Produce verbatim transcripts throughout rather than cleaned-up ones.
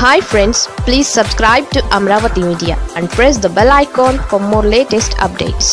Hi friends, please subscribe to Amaravathi Media and press the bell icon for more latest updates.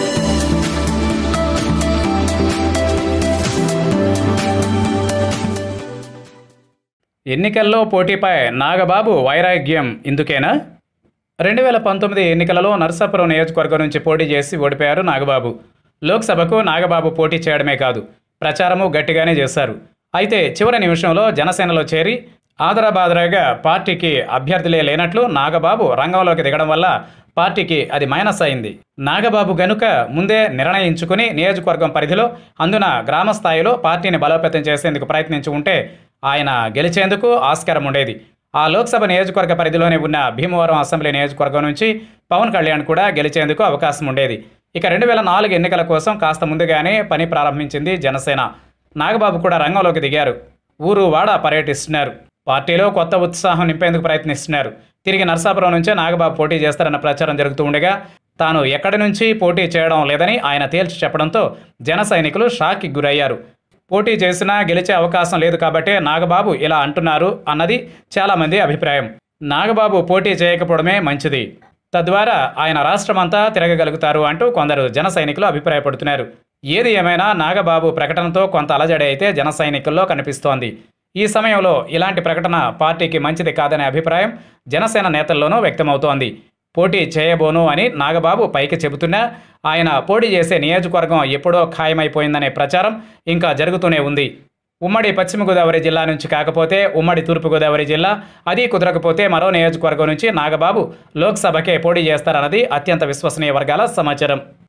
ఎన్నికల్లో పోటీపై నాగబాబు వైరాగ్యం ఇందుకేనా? రెండు వేల పంతొమ్మిది ఎన్నికలలో నర్సాపురం నియోజకవర్గం నుంచి పోటీ చేసి ఓడిపోయారు నాగబాబు. లోక్సభకు నాగబాబు పోటీ చేయడమే కాదు, ప్రచారము గట్టిగానే చేశారు. అయితే చివరి నిమిషంలో జనసేనలో చేరి ఆదరాబాదరాగా పార్టీకి అభ్యర్థులే లేనట్లు నాగబాబు రంగంలోకి దిగడం వల్ల పార్టీకి అది మైనస్ అయింది. నాగబాబు గనుక ముందే నిర్ణయించుకుని నియోజకవర్గం పరిధిలో అందున గ్రామ స్థాయిలో పార్టీని బలోపేతం చేసేందుకు ప్రయత్నించి ఉంటే ఆయన గెలిచేందుకు ఆస్కారం ఉండేది. ఆ లోక్సభ నియోజకవర్గ పరిధిలోనే ఉన్న భీమవరం అసెంబ్లీ నియోజకవర్గం నుంచి పవన్ కళ్యాణ్ కూడా గెలిచేందుకు అవకాశం ఉండేది. ఇక రెండు వేల నాలుగు ఎన్నికల కోసం కాస్త ముందుగానే పని ప్రారంభించింది జనసేన. నాగబాబు కూడా రంగంలోకి దిగారు. ఊరు వాడ పర్యటిస్తున్నారు. పార్టీలో కొత్త ఉత్సాహం నింపేందుకు ప్రయత్నిస్తున్నారు. తిరిగి నర్సాపురం నుంచే నాగబాబు పోటీ చేస్తారన్న ప్రచారం జరుగుతూ ఉండగా తాను ఎక్కడి నుంచి పోటీ చేయడం లేదని ఆయన తేల్చి చెప్పడంతో జన సైనికులు షాక్కి గురయ్యారు. పోటీ చేసినా గెలిచే అవకాశం లేదు కాబట్టే నాగబాబు ఇలా అంటున్నారు అన్నది చాలామంది అభిప్రాయం. నాగబాబు పోటీ చేయకపోవడమే మంచిది, తద్వారా ఆయన రాష్ట్రమంతా తిరగగలుగుతారు అంటూ కొందరు జన సైనికులు అభిప్రాయపడుతున్నారు. ఏది ఏమైనా నాగబాబు ప్రకటనతో కొంత అలజడి అయితే జన సైనికుల్లో కనిపిస్తోంది. ఈ సమయంలో ఇలాంటి ప్రకటన పార్టీకి మంచిది కాదనే అభిప్రాయం జనసేన నేతల్లోనూ వ్యక్తమవుతోంది. పోటీ చేయబోను అని నాగబాబు పైకి చెబుతున్నా ఆయన పోటీ చేసే నియోజకవర్గం ఎప్పుడో ఖాయమైపోయిందనే ప్రచారం ఇంకా జరుగుతూనే ఉంది. ఉమ్మడి పశ్చిమ గోదావరి జిల్లా నుంచి కాకపోతే ఉమ్మడి తూర్పుగోదావరి జిల్లా, అది కుదరకపోతే మరో నియోజకవర్గం నుంచి నాగబాబు లోక్సభకే పోటీ చేస్తారన్నది అత్యంత విశ్వసనీయ వర్గాల సమాచారం.